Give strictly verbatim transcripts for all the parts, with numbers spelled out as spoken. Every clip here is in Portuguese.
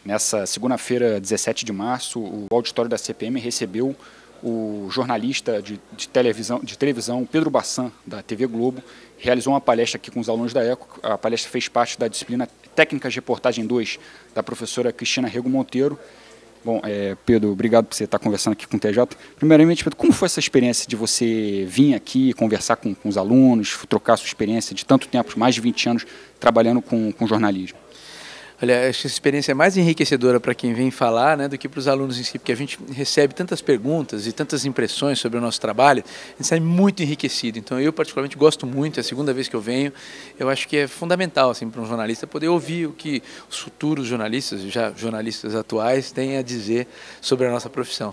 Nessa segunda-feira, dezessete de março, o auditório da C P M recebeu o jornalista de, de, televisão, de televisão Pedro Bassan, da T V Globo, realizou uma palestra aqui com os alunos da ECO. A palestra fez parte da disciplina Técnicas de Reportagem dois, da professora Cristina Rego Monteiro. Bom, é, Pedro, obrigado por você estar conversando aqui com o T J. Primeiramente, Pedro, como foi essa experiência de você vir aqui conversar com, com os alunos, trocar sua experiência de tanto tempo, mais de vinte anos, trabalhando com, com jornalismo? Olha, acho que essa experiência é mais enriquecedora para quem vem falar, né, do que para os alunos em si, porque a gente recebe tantas perguntas e tantas impressões sobre o nosso trabalho, a gente sai muito enriquecido. Então eu particularmente gosto muito, é a segunda vez que eu venho, eu acho que é fundamental assim, para um jornalista poder ouvir o que os futuros jornalistas, já jornalistas atuais, têm a dizer sobre a nossa profissão.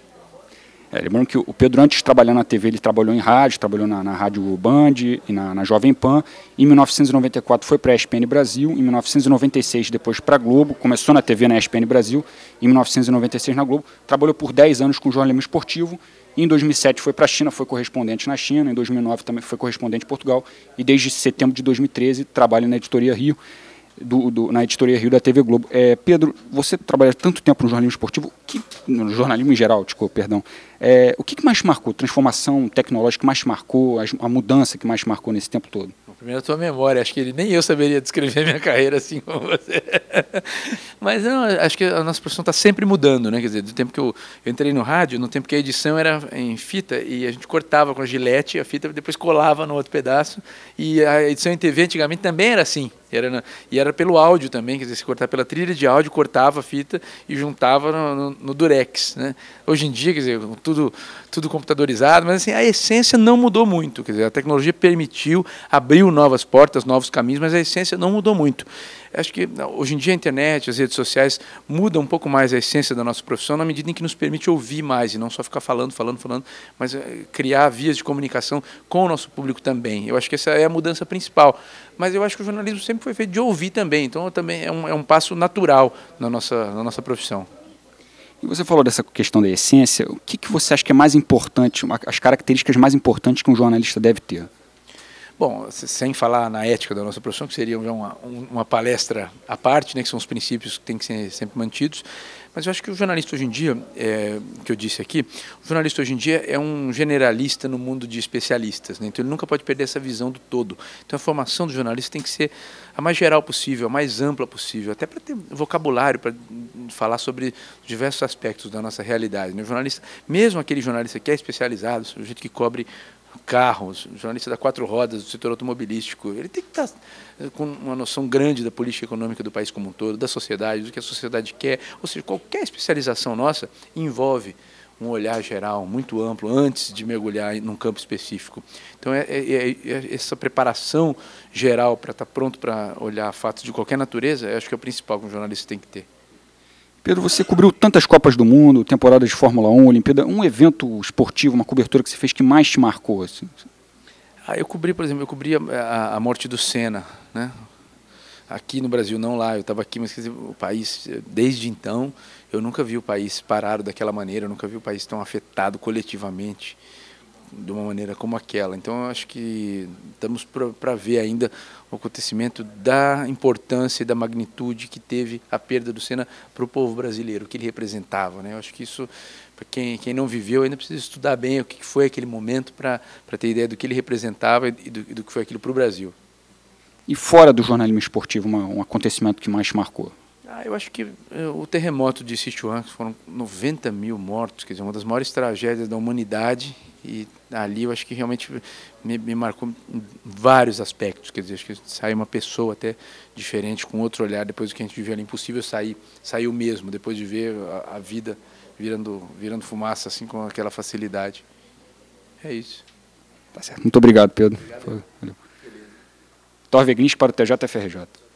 É, lembrando que o Pedro, antes de trabalhar na T V, ele trabalhou em rádio, trabalhou na, na Rádio Band e na, na Jovem Pan. Em mil novecentos e noventa e quatro foi para a E S P N Brasil, em mil novecentos e noventa e seis depois para a Globo, começou na T V na E S P N Brasil, em mil novecentos e noventa e seis na Globo, trabalhou por dez anos com jornalismo esportivo, em dois mil e sete foi para a China, foi correspondente na China, em dois mil e nove também foi correspondente em Portugal, e desde setembro de dois mil e treze trabalha na Editoria Rio, Do, do, na Editoria Rio da T V Globo. É, Pedro, você trabalha tanto tempo no jornalismo esportivo, que, no jornalismo em geral, desculpa, perdão, é, o que, que mais te marcou? Transformação tecnológica que mais te marcou, a, a mudança que mais te marcou nesse tempo todo? Primeiro a tua memória, acho que ele, nem eu saberia descrever minha carreira assim como você. Mas não, acho que a nossa profissão está sempre mudando, né? Quer dizer, do tempo que eu, eu entrei no rádio, no tempo que a edição era em fita e a gente cortava com a gilete, a fita depois colava no outro pedaço, e a edição em T V antigamente também era assim, era na, e era pelo áudio também, quer dizer, se cortar pela trilha de áudio, cortava a fita e juntava no, no, no durex, né? Hoje em dia, quer dizer, tudo, tudo computadorizado, mas assim, a essência não mudou muito, quer dizer, a tecnologia permitiu, abriu novas portas, novos caminhos, mas a essência não mudou muito. Acho que hoje em dia a internet, as redes sociais mudam um pouco mais a essência da nossa profissão na medida em que nos permite ouvir mais e não só ficar falando, falando, falando, mas criar vias de comunicação com o nosso público também. Eu acho que essa é a mudança principal. Mas eu acho que o jornalismo sempre foi feito de ouvir também, então também é um, é um passo natural na nossa, na nossa profissão. E você falou dessa questão da essência, o que, que você acha que é mais importante, as características mais importantes que um jornalista deve ter? Bom, sem falar na ética da nossa profissão, que seria uma, uma palestra à parte, né, que são os princípios que têm que ser sempre mantidos, mas eu acho que o jornalista hoje em dia, é, que eu disse aqui, o jornalista hoje em dia é um generalista no mundo de especialistas, né, então ele nunca pode perder essa visão do todo. Então a formação do jornalista tem que ser a mais geral possível, a mais ampla possível, até para ter vocabulário, para falar sobre diversos aspectos da nossa realidade, né? O jornalista, mesmo aquele jornalista que é especializado, o jeito que cobre carros, jornalista da quatro rodas, do setor automobilístico, ele tem que estar com uma noção grande da política econômica do país como um todo, da sociedade, do que a sociedade quer, ou seja, qualquer especialização nossa envolve um olhar geral muito amplo antes de mergulhar num campo específico. Então, é, é, é essa preparação geral para estar pronto para olhar fatos de qualquer natureza, eu acho que é o principal que um jornalista tem que ter. Pedro, você cobriu tantas Copas do Mundo, temporadas de Fórmula um, Olimpíada, um evento esportivo, uma cobertura que você fez que mais te marcou? Assim? Ah, eu cobri, por exemplo, eu cobri a, a morte do Senna, né? Aqui no Brasil, não lá, eu estava aqui, mas quer dizer, o país, desde então, eu nunca vi o país parado daquela maneira, eu nunca vi o país tão afetado coletivamente de uma maneira como aquela. Então, eu acho que estamos para ver ainda o acontecimento da importância e da magnitude que teve a perda do Senna para o povo brasileiro, o que ele representava, né? Eu acho que isso, para quem, quem não viveu, ainda precisa estudar bem o que foi aquele momento para ter ideia do que ele representava e do, e do que foi aquilo para o Brasil. E fora do jornalismo esportivo, uma, um acontecimento que mais te marcou? Ah, eu acho que o terremoto de Sichuan, foram noventa mil mortos, quer dizer, uma das maiores tragédias da humanidade, e ali eu acho que realmente me, me marcou em vários aspectos, quer dizer, acho que saiu uma pessoa até diferente, com outro olhar, depois do que a gente viveu ali, impossível sair, saiu mesmo, depois de ver a, a vida virando, virando fumaça, assim, com aquela facilidade. É isso. Tá certo. Muito obrigado, Pedro. Obrigado. Valeu. Torve Grins para o T J F R J.